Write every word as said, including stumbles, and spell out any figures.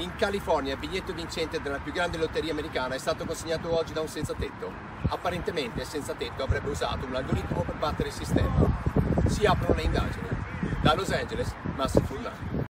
In California il biglietto vincente della più grande lotteria americana è stato consegnato oggi da un senza tetto. Apparentemente il senza tetto avrebbe usato un algoritmo per battere il sistema. Si aprono le indagini. Da Los Angeles, Massi Furlan.